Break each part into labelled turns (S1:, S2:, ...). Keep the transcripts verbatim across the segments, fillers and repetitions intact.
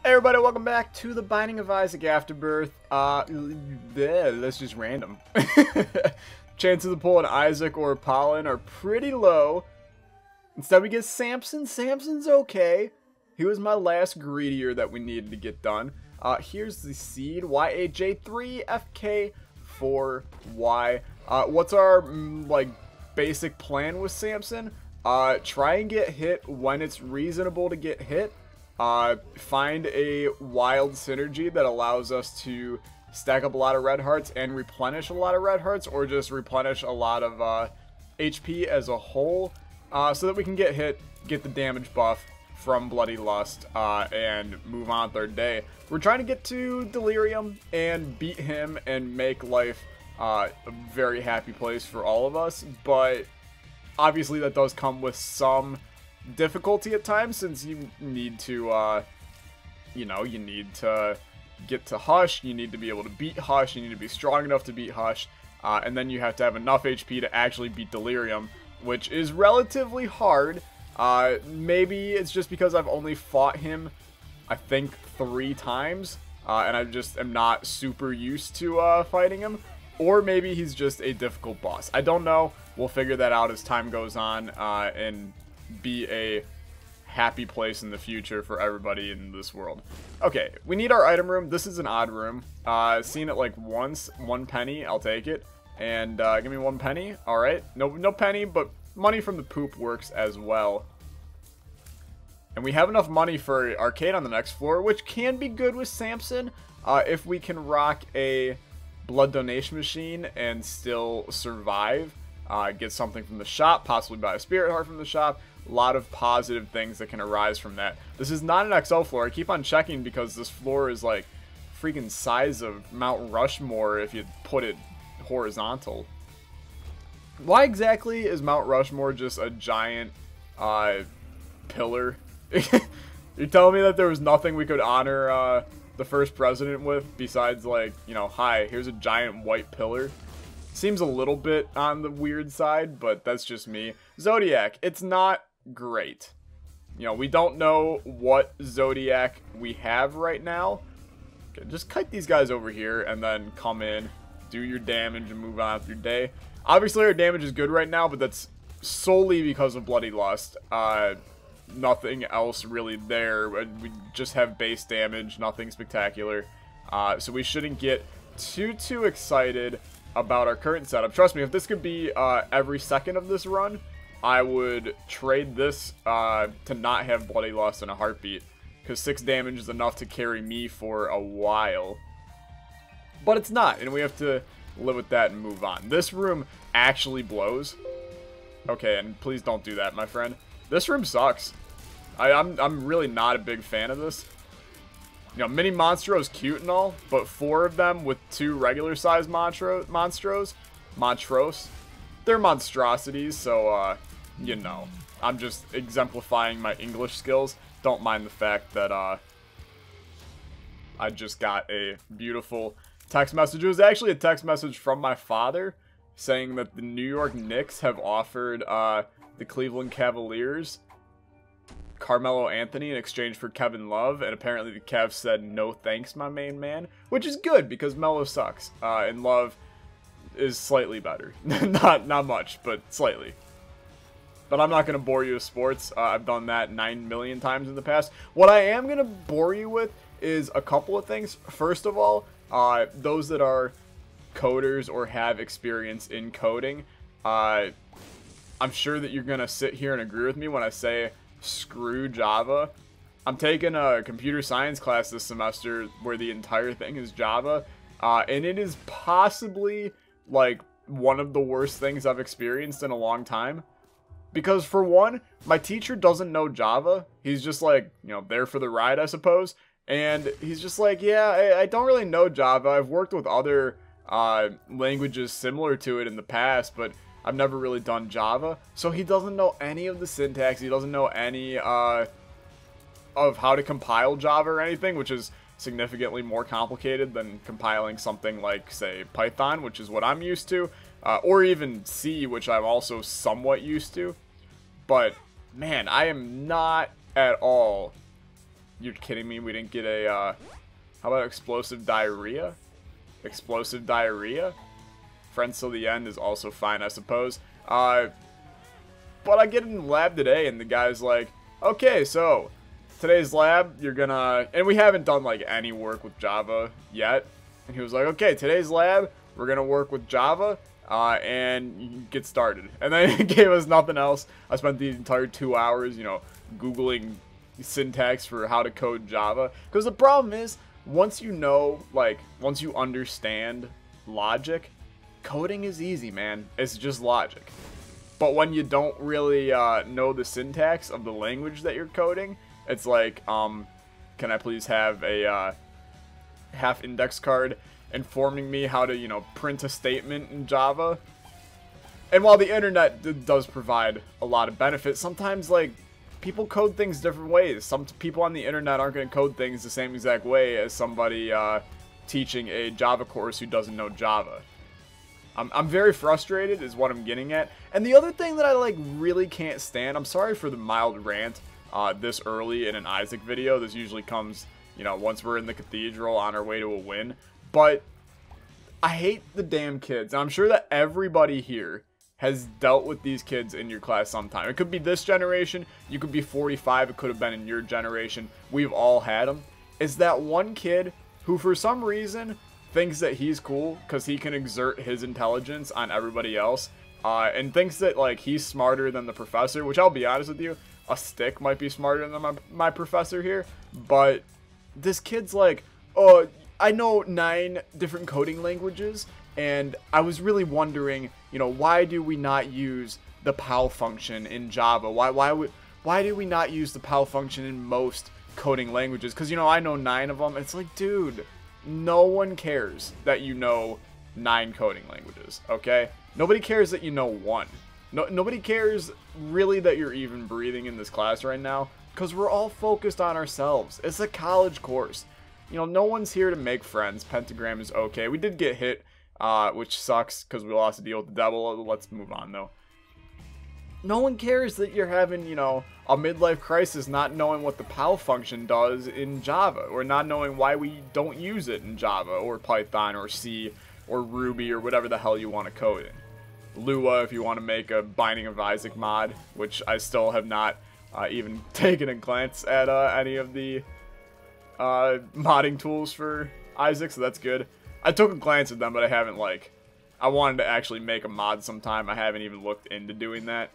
S1: Hey everybody, welcome back to the Binding of Isaac Afterbirth. Uh, yeah, that's just random. Chances of pulling Isaac or Pollen are pretty low. Instead we get Samson. Samson's okay. He was my last greedier that we needed to get done. Uh, here's the seed, Y A J three F K four Y. Uh, what's our, mm, like, basic plan with Samson? Uh, try and get hit when it's reasonable to get hit. Uh, find a wild synergy that allows us to stack up a lot of red hearts and replenish a lot of red hearts, or just replenish a lot of uh, H P as a whole, uh, so that we can get hit, get the damage buff from Bloody Lust, uh, and move on third day. We're trying to get to Delirium and beat him and make life uh, a very happy place for all of us, but obviously that does come with some difficulty at times, since you need to, uh, you know, you need to get to Hush, you need to be able to beat Hush, you need to be strong enough to beat Hush, uh, and then you have to have enough H P to actually beat Delirium, which is relatively hard. Uh, maybe it's just because I've only fought him, I think, three times, uh, and I just am not super used to uh, fighting him, or maybe he's just a difficult boss. I don't know. We'll figure that out as time goes on, uh, and be a happy place in the future for everybody in this world. Okay, we need our item room. This is an odd room. Uh, seen it like once, one penny, I'll take it. And uh, give me one penny. All right, no, no penny, but money from the poop works as well. And we have enough money for arcade on the next floor, which can be good with Samson uh, if we can rock a blood donation machine and still survive. Uh, get something from the shop, possibly buy a spirit heart from the shop. A lot of positive things that can arise from that. This is not an X L floor. I keep on checking because this floor is like freaking size of Mount Rushmore if you put it horizontal. Why exactly is Mount Rushmore just a giant uh, pillar? You're telling me that there was nothing we could honor uh, the first president with besides, like, you know, hi, here's a giant white pillar? Seems a little bit on the weird side, but that's just me. Zodiac, it's not great. You know, we don't know what Zodiac we have right now. Okay, just kite these guys over here and then come in, do your damage, and move on with your day. Obviously, our damage is good right now, but that's solely because of Bloody Lust. Uh, nothing else really there. We just have base damage, nothing spectacular. Uh, so we shouldn't get too, too excited about our current setup. Trust me, if this could be uh, every second of this run, I would trade this uh, to not have Bloody Lust in a heartbeat, because six damage is enough to carry me for a while. But it's not, and we have to live with that and move on. This room actually blows. Okay, and please don't do that, my friend. This room sucks. I, I'm, I'm really not a big fan of this. You know, Mini Monstro's cute and all, but four of them with two regular size Monstro Monstros, Monstros, they're monstrosities, so, uh, you know, I'm just exemplifying my English skills. Don't mind the fact that, uh, I just got a beautiful text message. It was actually a text message from my father saying that the New York Knicks have offered, uh, the Cleveland Cavaliers Carmelo Anthony in exchange for Kevin Love, and apparently the Cavs said no thanks, my main man, which is good because Melo sucks, uh, and Love is slightly better. not not much, but slightly. But I'm not going to bore you with sports. Uh, I've done that nine million times in the past. What I am going to bore you with is a couple of things. First of all, uh, those that are coders or have experience in coding, uh, I'm sure that you're going to sit here and agree with me when I say screw Java. I'm taking a computer science class this semester where the entire thing is Java, uh, and it is possibly like one of the worst things I've experienced in a long time. Because for one, my teacher doesn't know Java. He's just like, you know, there for the ride, I suppose. And he's just like, yeah, I, I don't really know Java. I've worked with other uh, languages similar to it in the past, but I've never really done Java. So he doesn't know any of the syntax. He doesn't know any uh, of how to compile Java or anything, which is significantly more complicated than compiling something like, say, Python, which is what I'm used to, uh, or even C, which I'm also somewhat used to. But, man, I am not at all You're kidding me? We didn't get a, uh, how about explosive diarrhea? Explosive diarrhea? Friends till the end is also fine, I suppose. Uh, but I get in the lab today, and the guy's like, okay, so, today's lab, you're gonna, and we haven't done, like, any work with Java yet. And he was like, okay, today's lab, we're gonna work with Java, uh, and you can get started. And then he gave us nothing else. I spent the entire two hours, you know, Googling syntax for how to code Java. Because the problem is, once you know, like, once you understand logic, coding is easy, man. It's just logic. But when you don't really uh, know the syntax of the language that you're coding, it's like, um, can I please have a uh, half index card informing me how to, you know, print a statement in Java? And while the internet d does provide a lot of benefits, sometimes, like, people code things different ways. Some people on the internet aren't going to code things the same exact way as somebody uh, teaching a Java course who doesn't know Java. I'm, I'm very frustrated is what I'm getting at. And the other thing that I, like, really can't stand, I'm sorry for the mild rant uh, this early in an Isaac video. This usually comes, you know, once we're in the cathedral on our way to a win. But I hate the damn kids. And I'm sure that everybody here has dealt with these kids in your class sometime. It could be this generation. You could be forty-five. It could have been in your generation. We've all had them. Is that one kid who, for some reason, thinks that he's cool because he can exert his intelligence on everybody else, uh, and thinks that, like, he's smarter than the professor, which I'll be honest with you, a stick might be smarter than my, my professor here, but this kid's like, oh, I know nine different coding languages, and I was really wondering, you know, why do we not use the P A L function in Java? Why, why, would, why do we not use the P A L function in most coding languages? Because, you know, I know nine of them. It's like, dude, no one cares that you know nine coding languages, okay? Nobody cares that you know one. No, nobody cares really that you're even breathing in this class right now, because we're all focused on ourselves. It's a college course. You know, no one's here to make friends. Pentagram is okay. We did get hit, uh, which sucks because we lost a deal with the devil. Let's move on, though. No one cares that you're having, you know, a midlife crisis not knowing what the P A L function does in Java, or not knowing why we don't use it in Java, or Python, or C, or Ruby, or whatever the hell you want to code in. Lua, if you want to make a Binding of Isaac mod, which I still have not uh, even taken a glance at uh, any of the uh, modding tools for Isaac, so that's good. I took a glance at them, but I haven't, like, I wanted to actually make a mod sometime. I haven't even looked into doing that.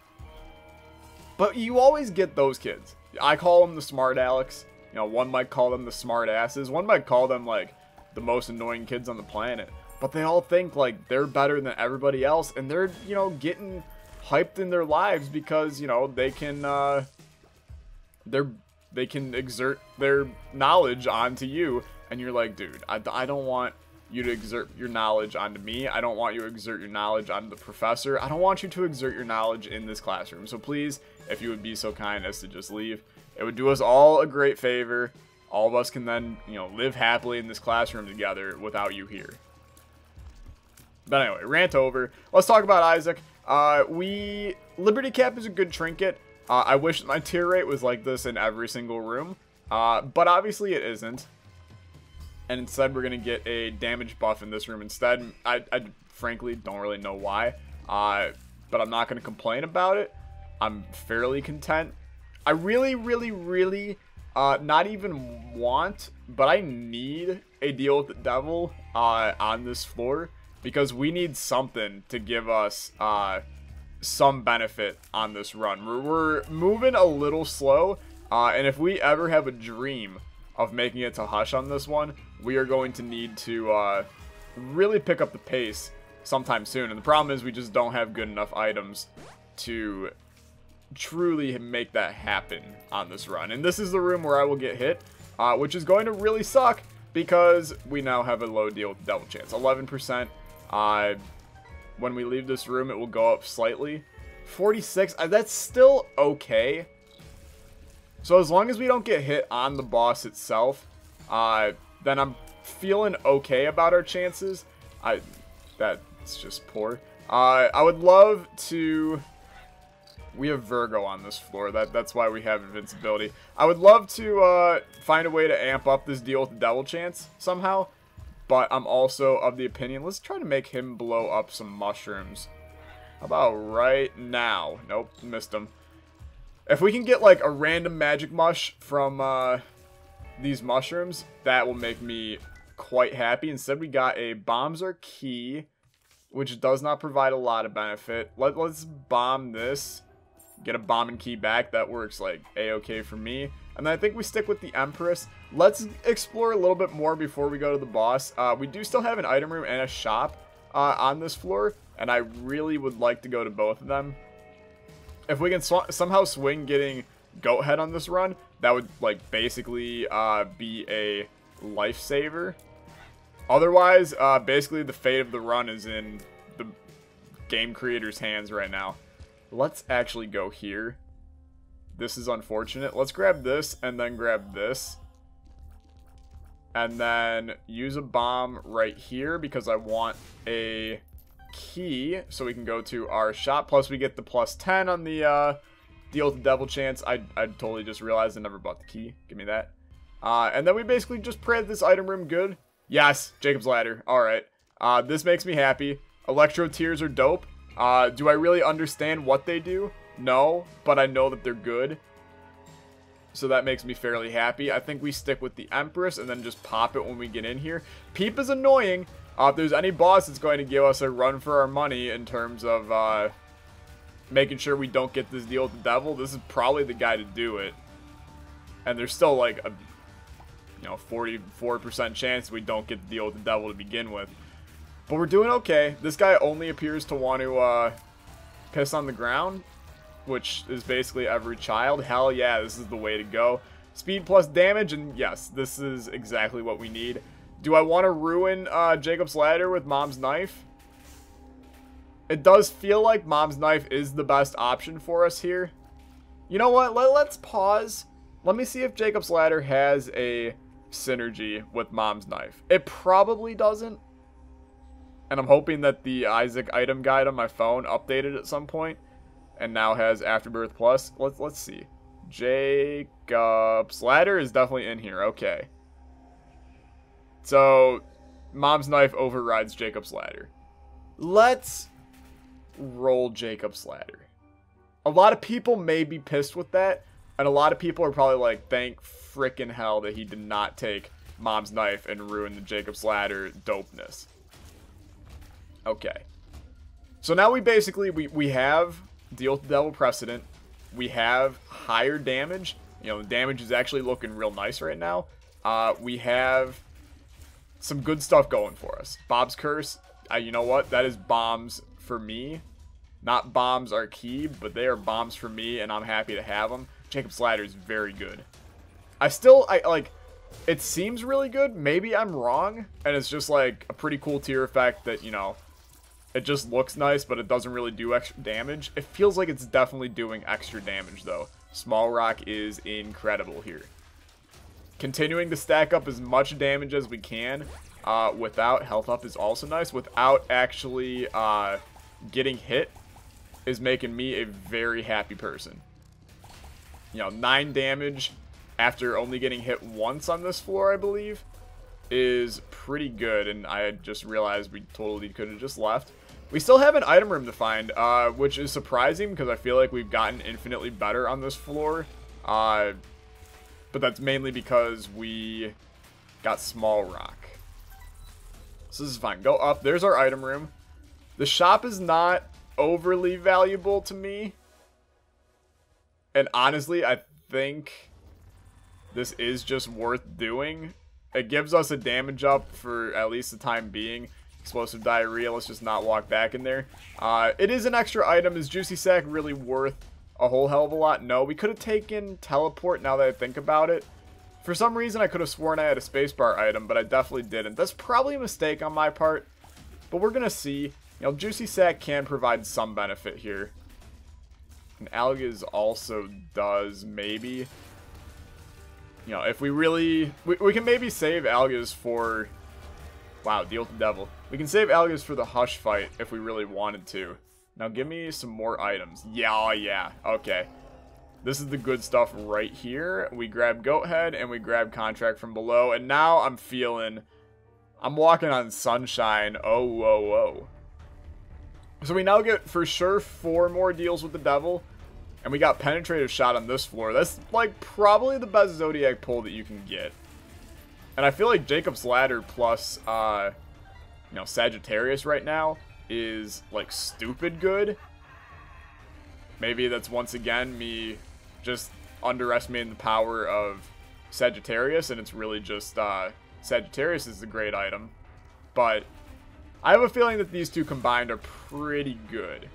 S1: But you always get those kids. I call them the smart Alex. You know, one might call them the smart asses. One might call them, like, the most annoying kids on the planet. But they all think, like, they're better than everybody else. And they're, you know, getting hyped in their lives because, you know, they can, uh, they're, they can exert their knowledge onto you. And you're like, dude, I, I don't want you to exert your knowledge onto me. I don't want you to exert your knowledge onto the professor. I don't want you to exert your knowledge in this classroom. So please, if you would be so kind as to just leave, it would do us all a great favor. All of us can then, you know, live happily in this classroom together without you here. But anyway, rant over. Let's talk about Isaac. Uh, we, Liberty Cap is a good trinket. Uh, I wish my tier rate was like this in every single room. Uh, but obviously it isn't. And instead, we're going to get a damage buff in this room instead. I, I frankly don't really know why. Uh, but I'm not going to complain about it. I'm fairly content. I really, really, really uh, not even want, but I need a deal with the devil uh, on this floor. Because we need something to give us uh, some benefit on this run. We're, we're moving a little slow. Uh, and if we ever have a dream of making it to Hush on this one, we are going to need to uh, really pick up the pace sometime soon. And the problem is we just don't have good enough items to truly make that happen on this run. And this is the room where I will get hit, uh, which is going to really suck because we now have a low deal with the devil chance. eleven percent. Uh, when we leave this room, it will go up slightly. forty-six, uh, that's still okay. So as long as we don't get hit on the boss itself, uh, then I'm feeling okay about our chances. I, that's just poor. Uh, I would love to We have Virgo on this floor. That That's why we have invincibility. I would love to uh, find a way to amp up this deal with the Devil Chance somehow. But I'm also of the opinion, let's try to make him blow up some mushrooms. How about right now? Nope, missed him. If we can get like a random magic mush from uh, these mushrooms, that will make me quite happy. Instead, we got a Bombs Are Key, which does not provide a lot of benefit. Let, let's bomb this. Get a bomb and key back. That works like a-okay for me. And then I think we stick with the Empress. Let's explore a little bit more before we go to the boss. Uh, we do still have an item room and a shop uh, on this floor. And I really would like to go to both of them. If we can sw somehow swing getting Goat Head on this run, that would like basically uh, be a lifesaver. Otherwise, uh, basically the fate of the run is in the game creator's hands right now. Let's actually go here. This is unfortunate. Let's grab this and then grab this. And then use a bomb right here because I want a key so we can go to our shop. Plus we get the plus ten on the uh, deal with the Devil Chance. I, I totally just realized I never bought the key. Give me that. Uh, and then we basically just pray that this item room good. Yes, Jacob's Ladder. Alright. Uh, this makes me happy. Electro Tears are dope. Uh, do I really understand what they do? No, but I know that they're good. So that makes me fairly happy. I think we stick with the Empress and then just pop it when we get in here. Peep is annoying. Uh, if there's any boss that's going to give us a run for our money in terms of uh, making sure we don't get this deal with the devil, this is probably the guy to do it. And there's still like a you know forty-four percent chance we don't get the deal with the devil to begin with. But we're doing okay. This guy only appears to want to uh, piss on the ground, which is basically every child. Hell yeah, this is the way to go. Speed plus damage, and yes, this is exactly what we need. Do I want to ruin uh, Jacob's Ladder with Mom's Knife? It does feel like Mom's Knife is the best option for us here. You know what? Let, let's pause. Let me see if Jacob's Ladder has a synergy with Mom's Knife. It probably doesn't. And I'm hoping that the Isaac item guide on my phone updated at some point and now has Afterbirth Plus. Let's let's see. Jacob's Ladder is definitely in here. Okay. So, Mom's Knife overrides Jacob's Ladder. Let's roll Jacob's Ladder. A lot of people may be pissed with that, and a lot of people are probably like, thank frickin' hell that he did not take Mom's Knife and ruin the Jacob's Ladder dopeness. Okay. So now we basically, we, we have Deal with the Devil Precedent. We have higher damage. You know, the damage is actually looking real nice right now. Uh, we have some good stuff going for us. Bob's Curse, uh, you know what? That is bombs for me. Not Bombs Are Key, but they are bombs for me, and I'm happy to have them. Jacob's Ladder is very good. I still, I like, it seems really good. Maybe I'm wrong, and it's just like a pretty cool tier effect that, you know, it just looks nice, but it doesn't really do extra damage. It feels like it's definitely doing extra damage, though. Small Rock is incredible here. Continuing to stack up as much damage as we can uh, without health up is also nice. Without actually uh, getting hit is making me a very happy person. You know, nine damage after only getting hit once on this floor, I believe, is pretty good. And I just realized we totally could have just left. We still have an item room to find, uh, which is surprising because I feel like we've gotten infinitely better on this floor. Uh, but that's mainly because we got Small Rock. So this is fine. Go up. There's our item room. The shop is not overly valuable to me. And honestly, I think this is just worth doing. It gives us a damage up for at least the time being. Explosive Diarrhea, let's just not walk back in there. Uh, it is an extra item. Is Juicy Sack really worth a whole hell of a lot? No, we could have taken Teleport now that I think about it. For some reason, I could have sworn I had a spacebar item, but I definitely didn't. That's probably a mistake on my part, but we're going to see. You know, Juicy Sack can provide some benefit here. And Algiz also does, maybe. You know, if we really... We, we can maybe save Algiz for... Wow, Deal with the Devil. We can save Algiz for the Hush fight if we really wanted to. Now give me some more items. Yeah, oh yeah. Okay. This is the good stuff right here. We grab Goat Head and we grab Contract from Below. And now I'm feeling... I'm walking on sunshine. Oh, whoa, whoa. So we now get, for sure, four more deals with the Devil. And we got Penetrative Shot on this floor. That's, like, probably the best Zodiac pull that you can get. And I feel like Jacob's Ladder plus, uh, you know, Sagittarius right now is, like, stupid good. Maybe that's, once again, me just underestimating the power of Sagittarius. And it's really just, uh, Sagittarius is the great item. But I have a feeling that these two combined are pretty good.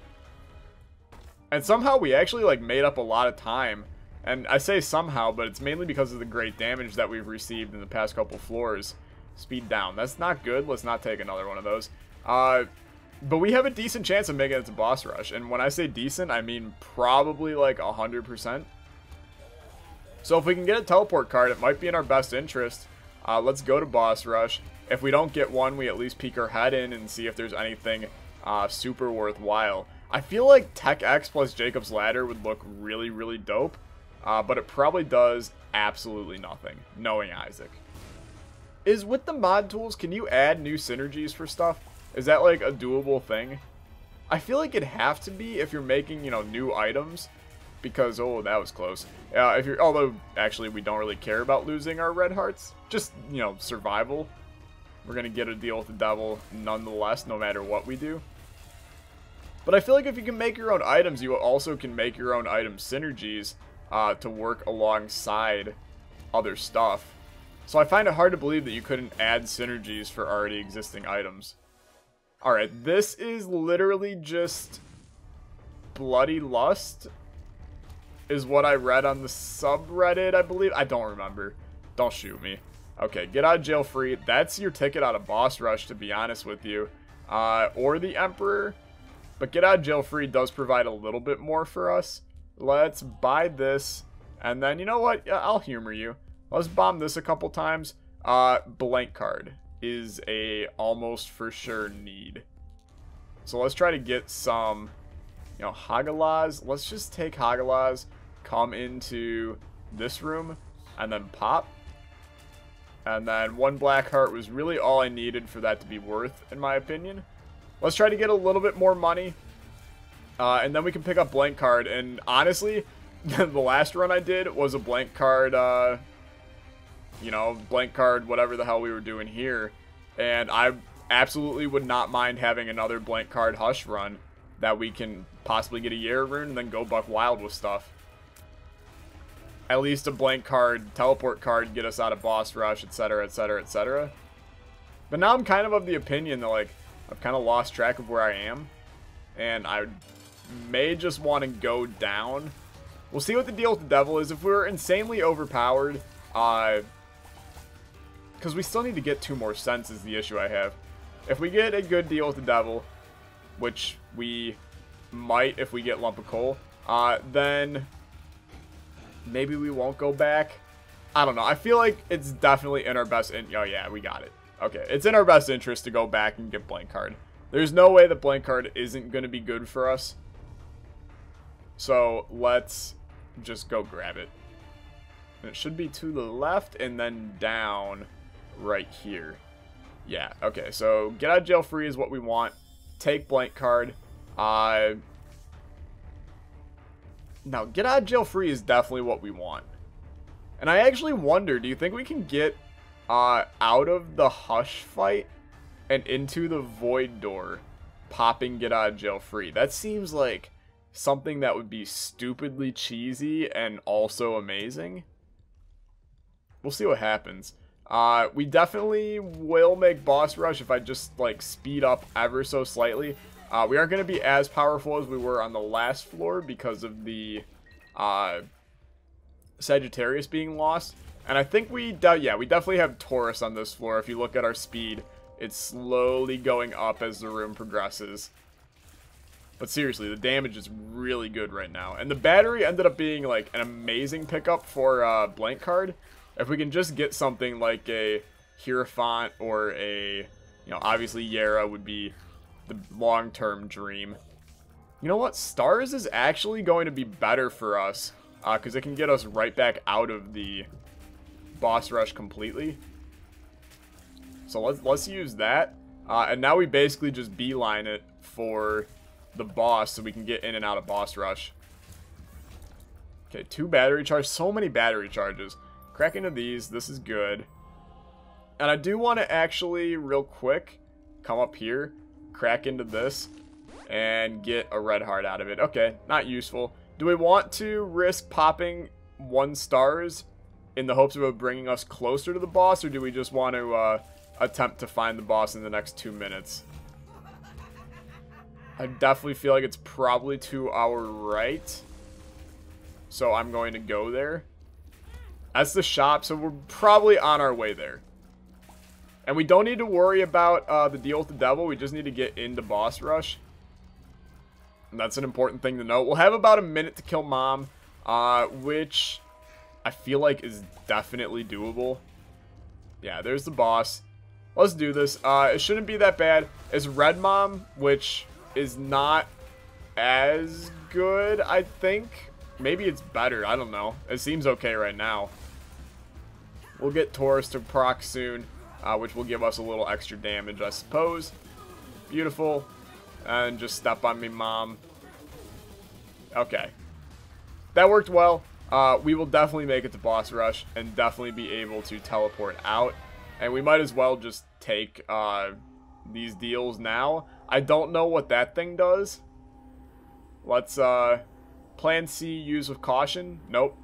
S1: And somehow we actually, like, made up a lot of time. And I say somehow, but it's mainly because of the great damage that we've received in the past couple floors. Speed down. That's not good. Let's not take another one of those. Uh, but we have a decent chance of making it to boss rush. And when I say decent, I mean probably like one hundred percent. So if we can get a teleport card, it might be in our best interest. Uh, let's go to boss rush. If we don't get one, we at least peek our head in and see if there's anything uh, super worthwhile. I feel like Tech X plus Jacob's Ladder would look really, really dope. Uh, but it probably does absolutely nothing, knowing Isaac. Is with the mod tools, can you add new synergies for stuff? Is that like a doable thing? I feel like it'd have to be if you're making, you know, new items. Because, oh, that was close. Uh, if you're, although, actually, we don't really care about losing our red hearts. Just, you know, survival. We're going to get a deal with the Devil nonetheless, no matter what we do. But I feel like if you can make your own items, you also can make your own item synergies uh, to work alongside other stuff. So I find it hard to believe that you couldn't add synergies for already existing items. Alright, this is literally just Bloody Lust, is what I read on the subreddit, I believe. I don't remember. Don't shoot me. Okay, get out of jail free. That's your ticket out of boss rush, to be honest with you. Uh, or the Emperor. But get out of jail free does provide a little bit more for us. Let's buy this. And then, you know what? Yeah, I'll humor you. Let's bomb this a couple times. Uh, blank card is a almost for sure need. So let's try to get some, you know, Hagalaz. Let's just take Hagalaz, come into this room, and then pop. And then one black heart was really all I needed for that to be worth, in my opinion. Let's try to get a little bit more money. Uh, and then we can pick up blank card. And honestly, the last run I did was a blank card, uh, you know, blank card, whatever the hell we were doing here. And I absolutely would not mind having another blank card Hush run that we can possibly get a Yera rune and then go buck wild with stuff. At least a blank card, teleport card, get us out of boss rush, etc, etc, et cetera. But now I'm kind of of the opinion that, like, I've kind of lost track of where I am. And I may just want to go down. We'll see what the deal with the Devil is. If we're insanely overpowered, uh... because we still need to get two more cents is the issue I have. If we get a good deal with the Devil, which we might if we get Lump of Coal, uh, then maybe we won't go back. I don't know. I feel like it's definitely in our best in- oh yeah, we got it. Okay, it's in our best interest to go back and get blank card. There's no way that blank card isn't going to be good for us. So let's just go grab it. And it should be to the left and then down right here. Yeah, okay, so get out of jail free is what we want. Take blank card. Uh, now, get out of jail free is definitely what we want. And I actually wonder, do you think we can get uh, out of the Hush fight and into the Void Door, popping get out of jail free? That seems like something that would be stupidly cheesy and also amazing. We'll see what happens. Uh, we definitely will make boss rush if I just, like, speed up ever so slightly. Uh, we aren't going to be as powerful as we were on the last floor because of the uh, Sagittarius being lost. And I think we, de yeah, we definitely have Taurus on this floor. If you look at our speed, it's slowly going up as the room progresses. But seriously, the damage is really good right now. And the battery ended up being, like, an amazing pickup for uh, blank card. If we can just get something like a Hierophant or a, you know, obviously Yera would be the long-term dream. You know what? Stars is actually going to be better for us. Because uh, it can get us right back out of the boss rush completely. So let's, let's use that. Uh, and now we basically just beeline it for the boss so we can get in and out of boss rush. Okay, two battery charges. So many battery charges. Crack into these. This is good. And I do want to actually, real quick, come up here, crack into this, and get a red heart out of it. Okay, not useful. Do we want to risk popping one stars in the hopes of it bringing us closer to the boss, or do we just want to uh, attempt to find the boss in the next two minutes? I definitely feel like it's probably to our right, so I'm going to go there. That's the shop, so we're probably on our way there. And we don't need to worry about uh, the deal with the devil. We just need to get into boss rush. And that's an important thing to note. We'll have about a minute to kill Mom, uh, which I feel like is definitely doable. Yeah, there's the boss. Let's do this. Uh, it shouldn't be that bad. It's Red Mom, which is not as good, I think. Maybe it's better. I don't know. It seems okay right now. We'll get Taurus to proc soon, uh, which will give us a little extra damage, I suppose. Beautiful. And just step on me, Mom. Okay. That worked well. Uh, we will definitely make it to boss rush and definitely be able to teleport out. And we might as well just take uh, these deals now. I don't know what that thing does. Let's uh, plan C, use with caution. Nope.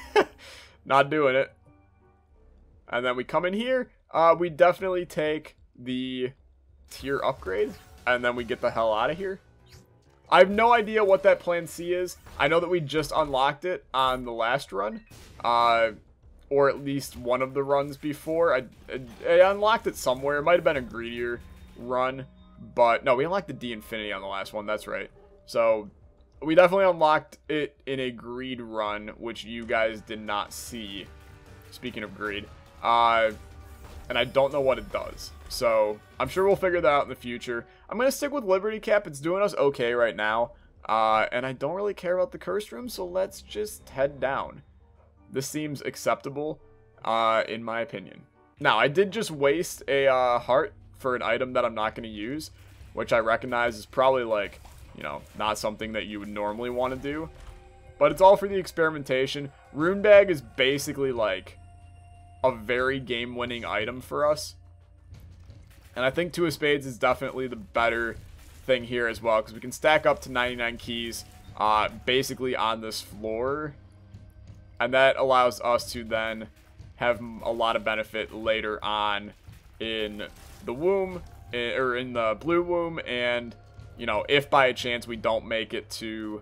S1: Not doing it. And then we come in here. Uh, we definitely take the tier upgrade. And then we get the hell out of here. I have no idea what that plan C is. I know that we just unlocked it on the last run. Uh, or at least one of the runs before. I, I, I unlocked it somewhere. It might have been a greedier run. But no, we unlocked the D Infinity on the last one. That's right. So we definitely unlocked it in a greed run, which you guys did not see. Speaking of greed. Uh, and I don't know what it does. So I'm sure we'll figure that out in the future. I'm going to stick with Liberty Cap. It's doing us okay right now. Uh, and I don't really care about the Cursed Room, so let's just head down. This seems acceptable, uh, in my opinion. Now, I did just waste a uh, heart for an item that I'm not going to use, which I recognize is probably, like, you know, not something that you would normally want to do. But it's all for the experimentation. Rune Bag is basically, like, a very game-winning item for us. And I think Two of Spades is definitely the better thing here as well, because we can stack up to ninety-nine keys uh, basically on this floor. And that allows us to then have a lot of benefit later on in the womb, or in the blue womb, and, you know, if by a chance we don't make it to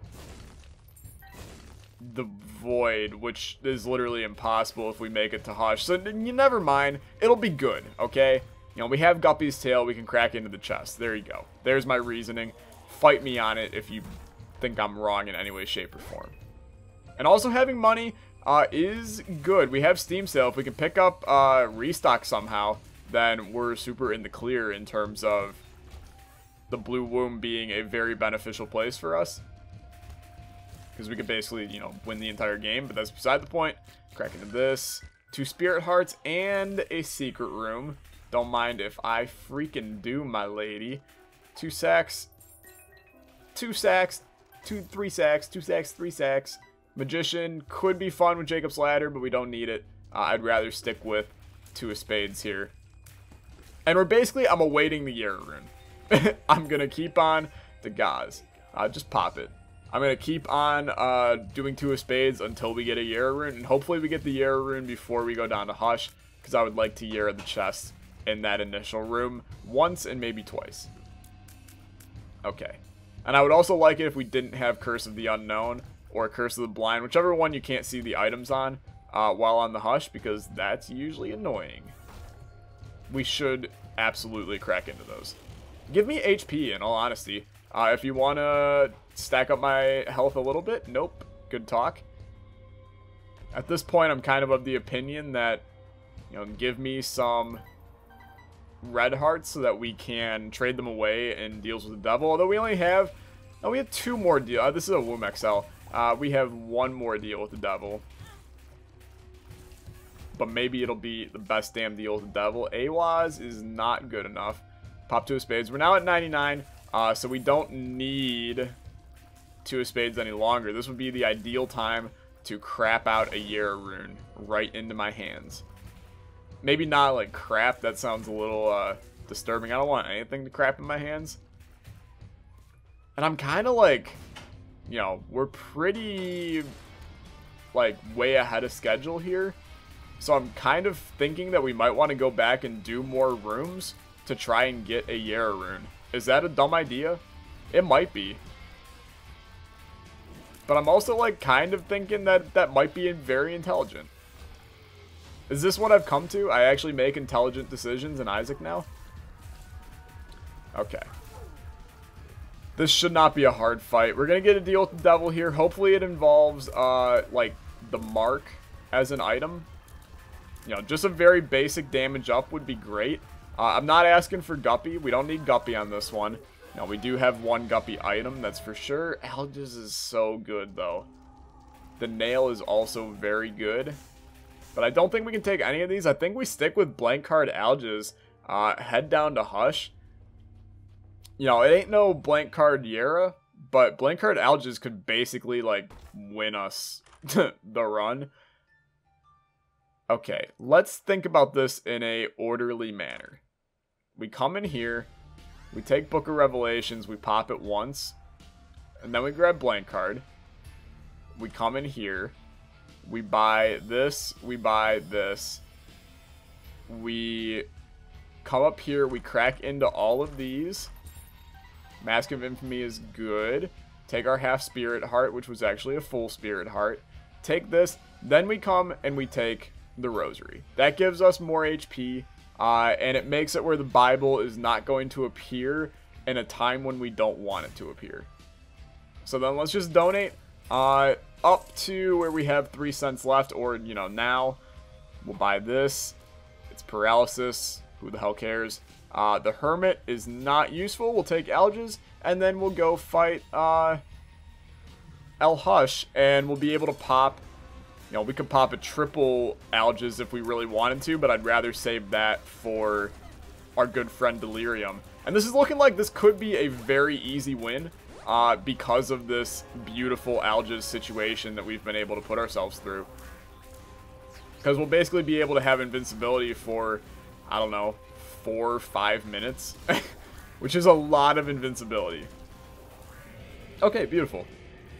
S1: the void, which is literally impossible if we make it to Hush. So you never mind, it'll be good, okay? You know, we have Guppy's tail, we can crack into the chest. There you go. There's my reasoning. Fight me on it if you think I'm wrong in any way, shape, or form. And also having money uh, is good. We have Steam Sale. If we can pick up uh, Restock somehow, then we're super in the clear in terms of the Blue Womb being a very beneficial place for us. Because we could basically, you know, win the entire game, but that's beside the point. Crack into this. Two Spirit Hearts and a Secret Room. Don't mind if I freaking do, my lady. Two sacks. Two sacks. Two, three sacks. Two sacks, three sacks. Magician could be fun with Jacob's Ladder, but we don't need it. Uh, I'd rather stick with Two of Spades here. And we're basically, I'm awaiting the Yara Rune. I'm going to keep on to Gaz. Uh, just pop it. I'm going to keep on uh, doing Two of Spades until we get a Yara Rune. And hopefully we get the Yara Rune before we go down to Hush. Because I would like to Yara the chest in that initial room once and maybe twice. Okay. And I would also like it if we didn't have Curse of the Unknown or Curse of the Blind, whichever one you can't see the items on uh, while on the Hush, because that's usually annoying. We should absolutely crack into those. Give me H P, in all honesty. Uh, if you want to stack up my health a little bit, nope. Good talk. At this point, I'm kind of of the opinion that, you know, give me some red hearts so that we can trade them away in deals with the devil. Although we only have Oh, we have two more deal. Uh, this is a Womb X L. Uh, we have one more deal with the devil. But maybe it'll be the best damn deal with the devil. A W A S is not good enough. Pop two of spades. We're now at ninety-nine, uh, so we don't need two of spades any longer. This would be the ideal time to crap out a Yera rune right into my hands. Maybe not like crap. That sounds a little uh, disturbing. I don't want anything to crap in my hands. And I'm kind of like, you know, we're pretty like way ahead of schedule here. So I'm kind of thinking that we might want to go back and do more rooms to try and get a Yera rune. Is that a dumb idea? It might be. But I'm also like kind of thinking that that might be very intelligent. Is this what I've come to? I actually make intelligent decisions in Isaac now? Okay. This should not be a hard fight. We're going to get a deal with the devil here. Hopefully it involves uh, like the mark as an item. You know, just a very basic damage up would be great. Uh, I'm not asking for Guppy. We don't need Guppy on this one. Now, we do have one Guppy item, that's for sure. Algiz is so good, though. The nail is also very good. But I don't think we can take any of these. I think we stick with blank card Algiz. Uh, head down to Hush. You know, it ain't no blank card Yera, but blank card Algiz could basically, like, win us the run. Okay, let's think about this in a orderly manner. We come in here, we take Book of Revelations, we pop it once, and then we grab blank card. We come in here, we buy this, we buy this. We come up here, we crack into all of these. Mask of Infamy is good. Take our half Spirit Heart, which was actually a full Spirit Heart. Take this, then we come and we take the Rosary. That gives us more H P, uh, and it makes it where the Bible is not going to appear in a time when we don't want it to appear. So then let's just donate uh, up to where we have three cents left, or, you know, now. We'll buy this. It's Paralysis. Who the hell cares? Uh, the Hermit is not useful. We'll take Algiz, and then we'll go fight uh, El Hush, and we'll be able to pop. You know, we could pop a triple Algiz if we really wanted to, but I'd rather save that for our good friend Delirium. And this is looking like this could be a very easy win uh, because of this beautiful Algiz situation that we've been able to put ourselves through. Because we'll basically be able to have invincibility for, I don't know, four or five minutes, which is a lot of invincibility. Okay, beautiful.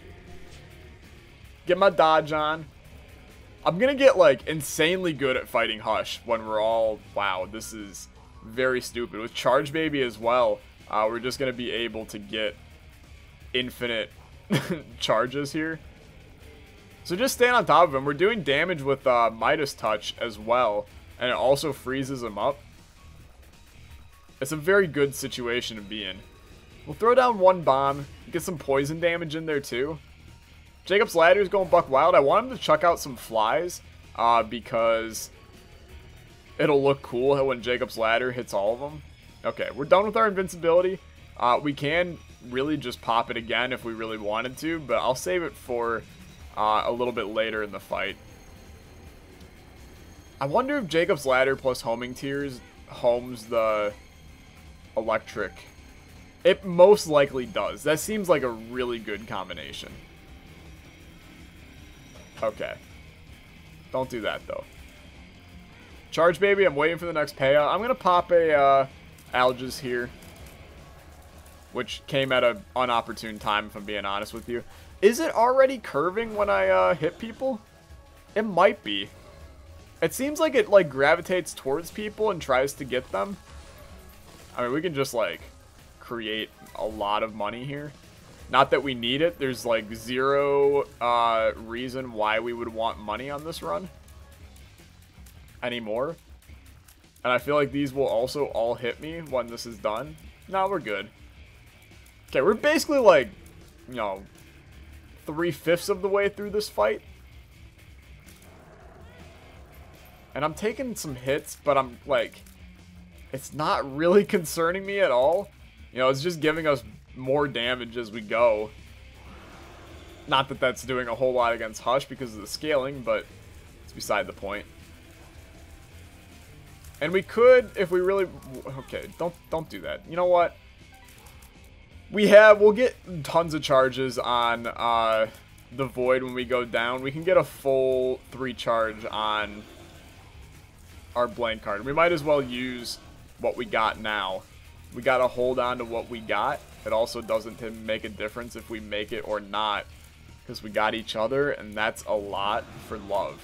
S1: Get my dodge on. I'm going to get, like, insanely good at fighting Hush when we're all... Wow, this is very stupid. With Charge Baby as well, uh, we're just going to be able to get infinite charges here. So just stand on top of him. We're doing damage with uh, Midas Touch as well, and it also freezes him up. It's a very good situation to be in. We'll throw down one bomb, get some poison damage in there too. Jacob's Ladder is going buck wild. I want him to chuck out some flies uh, because it'll look cool when Jacob's Ladder hits all of them. Okay, we're done with our invincibility. Uh, we can really just pop it again if we really wanted to, but I'll save it for uh, a little bit later in the fight. I wonder if Jacob's Ladder plus Homing Tears homes the electric. It most likely does. That seems like a really good combination. Okay. Don't do that, though. Charge Baby, I'm waiting for the next payout. I'm going to pop a uh, Algiz here, which came at an unopportune time, if I'm being honest with you. Is it already curving when I uh, hit people? It might be. It seems like it like gravitates towards people and tries to get them. I mean, we can just like create a lot of money here. Not that we need it. There's like zero uh, reason why we would want money on this run anymore. And I feel like these will also all hit me when this is done. No, we're good. Okay, we're basically like, you know, three-fifths of the way through this fight. And I'm taking some hits, but I'm like, it's not really concerning me at all. You know, it's just giving us more damage as we go. Not that that's doing a whole lot against Hush because of the scaling, but it's beside the point. And we could, if we really... Okay, don't don't do that. You know what? We have... We'll get tons of charges on uh, the Void when we go down. We can get a full three charge on our blank card. We might as well use what we got now. We got to hold on to what we got. It also doesn't make a difference if we make it or not, because we got each other, and that's a lot for love.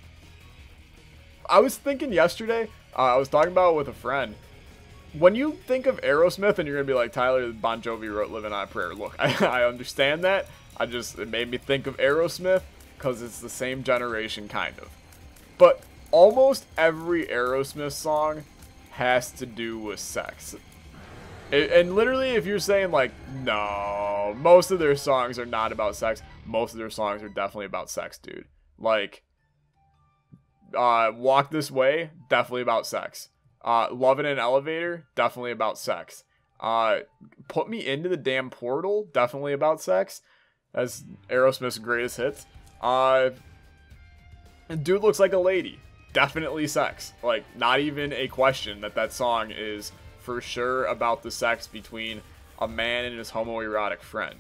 S1: I was thinking yesterday, uh, I was talking about it with a friend. When you think of Aerosmith, and you're going to be like, Tyler, Bon Jovi wrote Living on a Prayer. Look, I, I understand that. I just, it made me think of Aerosmith, because it's the same generation, kind of. But almost every Aerosmith song has to do with sex. It, and literally, if you're saying, like, no, most of their songs are not about sex, most of their songs are definitely about sex, dude. Like, uh, Walk This Way, definitely about sex. Uh, Love in an Elevator, definitely about sex. Uh, Put Me Into the Damn Portal, definitely about sex. That's Aerosmith's greatest hits. Uh, and Dude Looks Like a Lady, definitely sex. Like, not even a question that that song is for sure about the sex between a man and his homoerotic friend.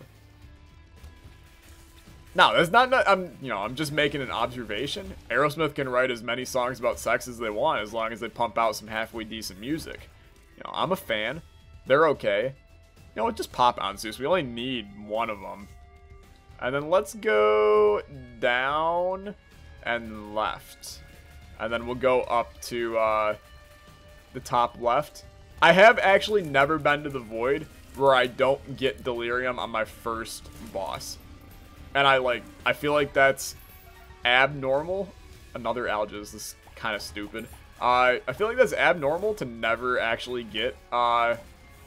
S1: Now, that's not, not I'm you know, I'm just making an observation. Aerosmith can write as many songs about sex as they want as long as they pump out some halfway decent music. You know, I'm a fan. They're okay. You know what, just pop on Zeus. We only need one of them. And then let's go down and left. And then we'll go up to uh, the top left. I have actually never been to the Void where I don't get Delirium on my first boss. And I like, I feel like that's abnormal. Another Algiz, this is kind of stupid. Uh, I feel like that's abnormal to never actually get uh,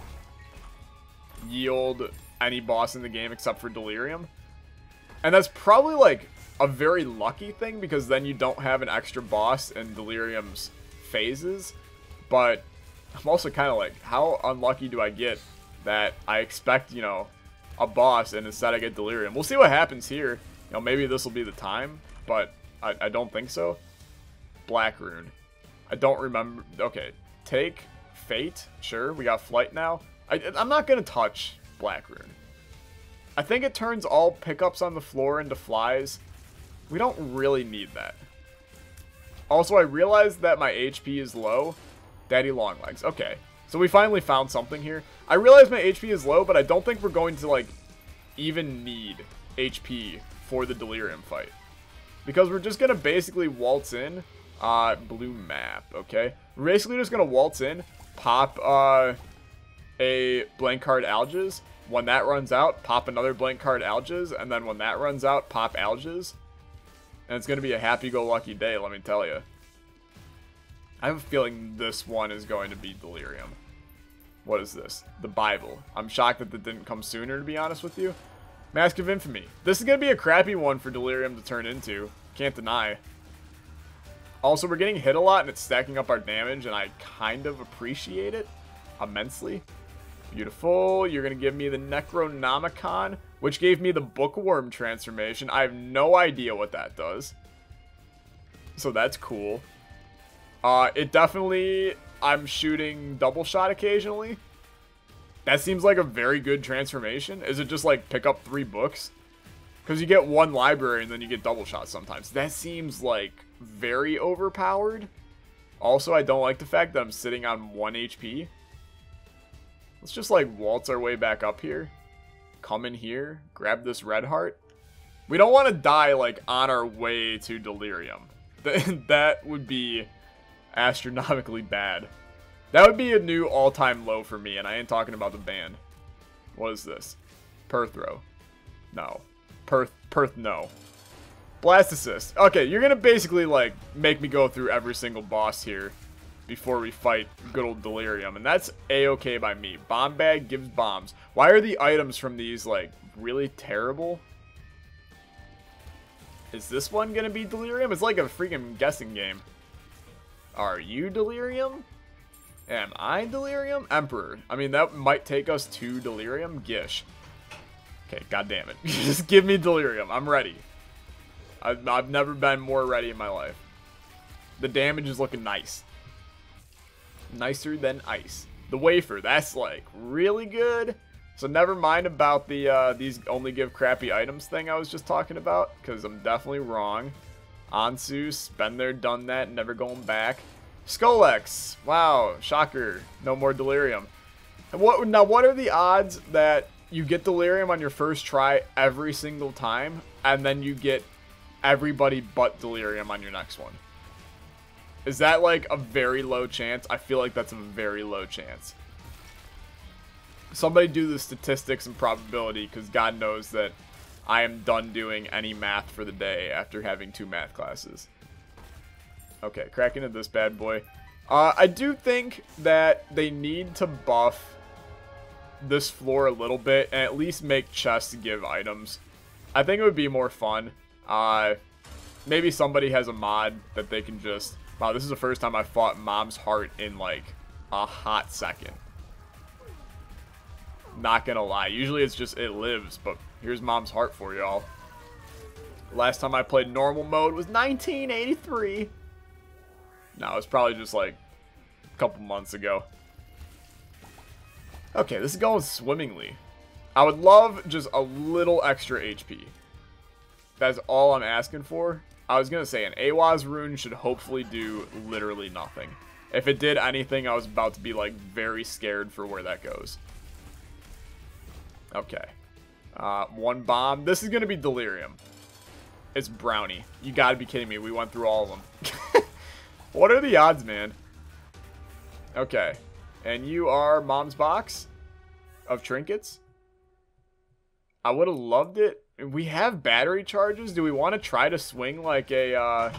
S1: yield any boss in the game except for Delirium. And that's probably like a very lucky thing, because then you don't have an extra boss in Delirium's phases. But I'm also kind of like, how unlucky do I get that I expect, you know, a boss and instead I get Delirium? We'll see what happens here. You know, maybe this will be the time, but I, I don't think so. Black Rune. I don't remember. Okay, take Fate. Sure, we got Flight now. I, I'm not going to touch Black Rune. I think it turns all pickups on the floor into flies. We don't really need that. Also, I realized that my H P is low. Daddy Longlegs. Okay, so we finally found something here. I realize my H P is low, but I don't think we're going to, like, even need H P for the Delirium fight. Because we're just going to basically waltz in. Uh, blue map, okay? We're basically just going to waltz in, pop uh, a blank card Algiz. When that runs out, pop another blank card Algiz. And then when that runs out, pop Algiz. And it's going to be a happy-go-lucky day, let me tell you. I have a feeling this one is going to be Delirium. What is this? The Bible. I'm shocked that that didn't come sooner, to be honest with you. Mask of Infamy. This is going to be a crappy one for Delirium to turn into. Can't deny. Also, we're getting hit a lot, and it's stacking up our damage, and I kind of appreciate it immensely. Beautiful. You're going to give me the Necronomicon, which gave me the Bookworm transformation. I have no idea what that does. So that's cool. Uh, it definitely, I'm shooting double shot occasionally. That seems like a very good transformation. Is it just like pick up three books? Because you get one library and then you get double shot sometimes. That seems like very overpowered. Also, I don't like the fact that I'm sitting on one H P. Let's just like waltz our way back up here. Come in here, grab this red heart. We don't want to die like on our way to Delirium. That would be astronomically bad. That would be a new all-time low for me, and I ain't talking about the band. What is this? Perthro. No. Perth, Perth, no. Blastocyst. Okay, you're gonna basically, like, make me go through every single boss here before we fight good old Delirium, and that's A-okay by me. Bomb bag gives bombs. Why are the items from these, like, really terrible? Is this one gonna be Delirium? It's like a freaking guessing game. Are you Delirium? Am I Delirium? Emperor. I mean, that might take us to Delirium. Gish. Okay, god damn it. Just give me Delirium. I'm ready. I've, I've never been more ready in my life. The damage is looking nice. Nicer than ice. The wafer, that's like really good. So never mind about the uh, these only give crappy items thing I was just talking about, because I'm definitely wrong. Ansus, been there, done that, never going back. Skolex, wow, shocker, no more Delirium. And what now? What are the odds that you get Delirium on your first try every single time, and then you get everybody but Delirium on your next one? Is that like a very low chance? I feel like that's a very low chance. Somebody do the statistics and probability, because God knows that I am done doing any math for the day after having two math classes. Okay, cracking into this bad boy. Uh, I do think that they need to buff this floor a little bit and at least make chests give items. I think it would be more fun. Uh, maybe somebody has a mod that they can just... Wow, this is the first time I fought Mom's Heart in like a hot second. Not gonna lie. Usually it's just it lives, but here's Mom's Heart for y'all. Last time I played normal mode was nineteen eighty-three. No, it's probably just like a couple months ago. Okay, this is going swimmingly. I would love just a little extra H P. That's all I'm asking for. I was going to say an Awaz rune should hopefully do literally nothing. If it did anything, I was about to be like very scared for where that goes. Okay. Uh, one bomb. This is going to be Delirium. It's Brownie. You got to be kidding me. We went through all of them. What are the odds, man? Okay. And you are Mom's Box of trinkets? I would have loved it. We have battery charges. Do we want to try to swing like a uh,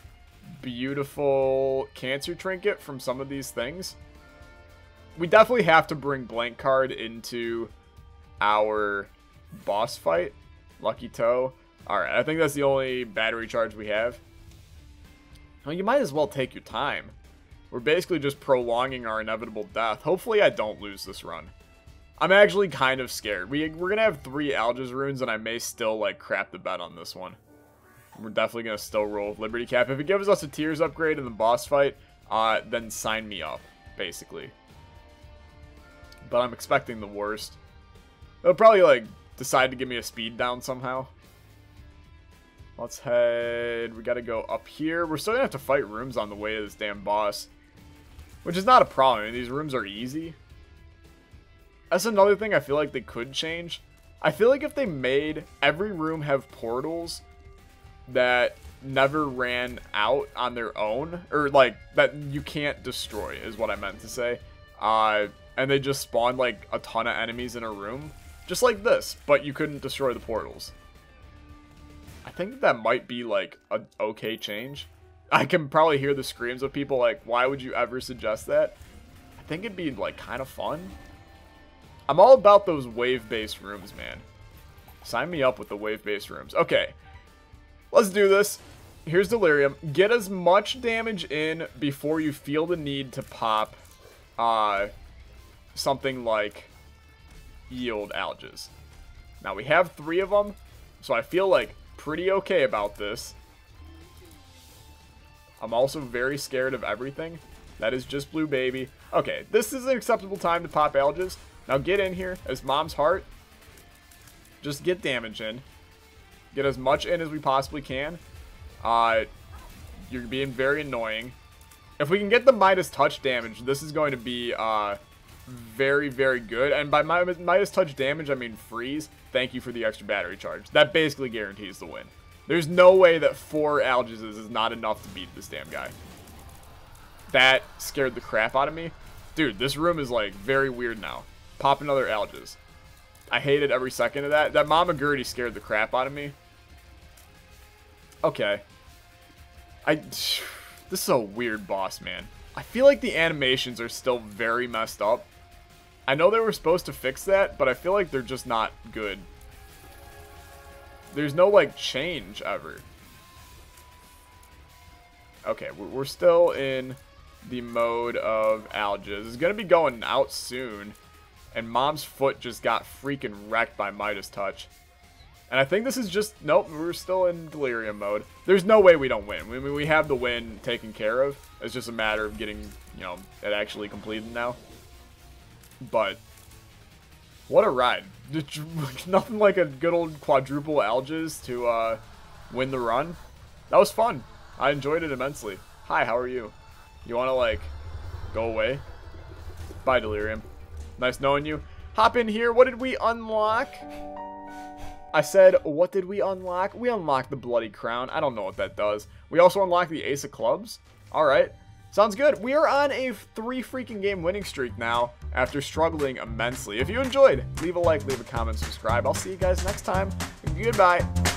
S1: beautiful cancer trinket from some of these things? We definitely have to bring blank card into our boss fight. Lucky Toe. Alright, I think that's the only battery charge we have. Well, you might as well take your time. We're basically just prolonging our inevitable death. Hopefully I don't lose this run. I'm actually kind of scared. We, we're going to have three Algiz runes, and I may still, like, crap the bed on this one. We're definitely going to still roll with Liberty Cap. If it gives us a Tears upgrade in the boss fight, uh, then sign me up, basically. But I'm expecting the worst. They'll probably, like, decide to give me a speed down somehow. Let's head... We got to go up here. We're still going to have to fight rooms on the way to this damn boss. Which is not a problem. I mean, these rooms are easy. That's another thing I feel like they could change. I feel like if they made every room have portals that never ran out on their own, or like that you can't destroy is what I meant to say, uh, and they just spawned like a ton of enemies in a room, just like this, but you couldn't destroy the portals. I think that might be like a okay change. I can probably hear the screams of people like, why would you ever suggest that? I think it'd be like kind of fun. I'm all about those wave-based rooms, man. Sign me up with the wave-based rooms. Okay, let's do this. Here's Delirium. Get as much damage in before you feel the need to pop uh, something like Yield Algiz. Now, we have three of them, so I feel like pretty okay about this. I'm also very scared of everything. That is just Blue Baby. Okay, this is an acceptable time to pop Algiz. Now get in here as Mom's Heart. Just get damage in. Get as much in as we possibly can. Uh, you're being very annoying. If we can get the Midas Touch damage, this is going to be uh, very, very good. And by Midas Touch damage, I mean freeze. Thank you for the extra battery charge. That basically guarantees the win. There's no way that four Algizes is not enough to beat this damn guy. That scared the crap out of me. Dude, this room is like very weird now. Pop another Algiz. I hated every second of that. That Mama Gertie scared the crap out of me. Okay. I... This is a weird boss, man. I feel like the animations are still very messed up. I know they were supposed to fix that, but I feel like they're just not good. There's no, like, change ever. Okay, we're still in the mode of Algiz. It's going to be going out soon. And Mom's foot just got freaking wrecked by Midas Touch. And I think this is just... Nope, we're still in Delirium mode. There's no way we don't win. We, we have the win taken care of. It's just a matter of getting, you know, it actually completed now. But... what a ride. Nothing like a good old quadruple Algiz to uh, win the run. That was fun. I enjoyed it immensely. Hi, how are you? You want to, like, go away? Bye, Delirium. Nice knowing you. Hop in here. What did we unlock? I said, what did we unlock? We unlocked the Bloody Crown. I don't know what that does. We also unlocked the Ace of Clubs. Alright. Sounds good. We are on a three freaking game winning streak now after struggling immensely. If you enjoyed, leave a like, leave a comment, subscribe. I'll see you guys next time. Goodbye.